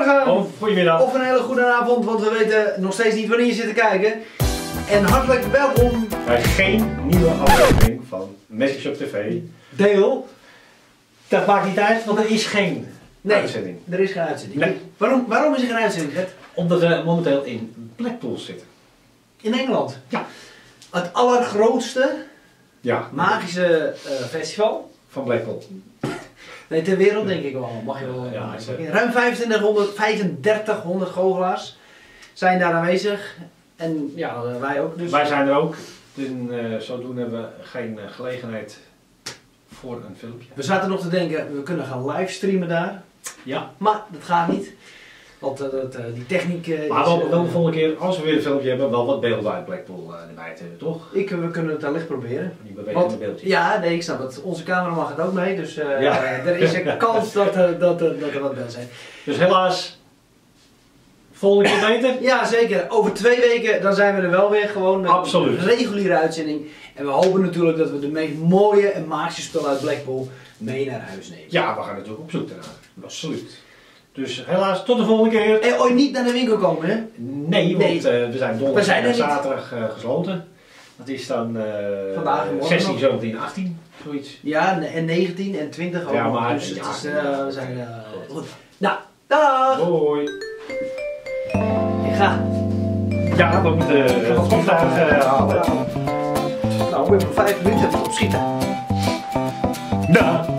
goedemorgen. Of goedemiddag. Of een hele goede avond, want we weten nog steeds niet wanneer je zit te kijken. En hartelijk welkom bij geen nieuwe aflevering van Magic Shop TV. deel. Dat maakt niet uit, want er is geen uitzending. Er is geen uitzending. Nee. Waarom is er geen uitzending, Gert? Omdat we momenteel in Blackpool zitten. In Engeland. Ja. Het allergrootste Ja. magische festival. Van Blackpool. Nee, ter wereld denk ik wel. Mag je wel. Ja, Ruim 3500 goochelaars zijn daar aanwezig. En ja, wij ook. Dus. Wij zijn er ook. En zodoende hebben we geen gelegenheid voor een filmpje. We zaten nog te denken, we kunnen gaan livestreamen daar. Ja. Maar dat gaat niet. Want die techniek Maar is... wel de volgende keer, als we weer een filmpje hebben, wel wat beelden uit Blackpool erbij te hebben, toch? We kunnen het wellicht proberen. Die bewegende beeldjes. Ja, nee, ik snap het. Onze cameraman gaat ook mee, dus Ja. er is een kans dat er wat beelden zijn. Dus helaas, volgende keer beter. Ja, zeker. Over 2 weken dan zijn we er wel weer gewoon met Absoluut. een reguliere uitzending. En we hopen natuurlijk dat we de meest mooie en magische spullen uit Blackpool mee naar huis nemen. Ja, we gaan natuurlijk op zoek daarnaar. Absoluut. Dus helaas, tot de volgende keer. En ooit niet naar de winkel komen, hè? Nee, want we zijn donderdag We zijn er en niet. zaterdag gesloten. Dat is dan Vandaag en morgen 16, nog. 17, 18, zoiets. Ja, en 19 en 20 ook. Ja, maar dus het ja, is, ja. we zijn goed. Nou, dag! Hoi. Ik ga. Ja, we moeten het vliegtuig halen. Nou, we hebben 5 minuten opschieten. Ja.